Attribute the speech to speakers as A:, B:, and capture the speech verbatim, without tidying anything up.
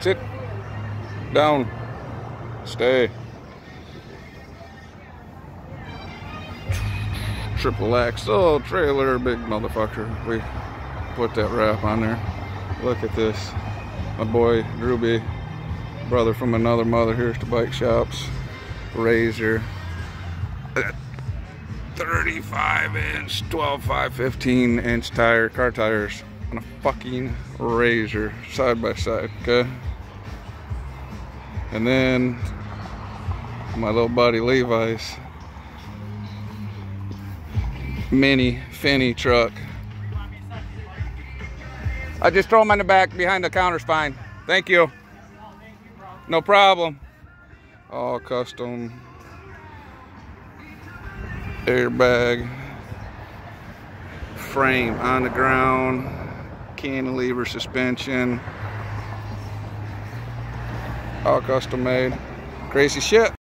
A: Sit down. Stay. Triple axle trailer, big motherfucker. We put that wrap on there. Look at this. My boy Ruby, brother from another mother. Here's the bike shops. Razor. thirty-five inch, twelve five, fifteen inch tire, car tires on a fucking Razor, side by side, okay? And then my little buddy Levi's mini Finney truck. I just throw them in the back behind the counter's fine. Thank you. No problem. All custom airbag frame on the ground, cantilever suspension, all custom made. Crazy shit.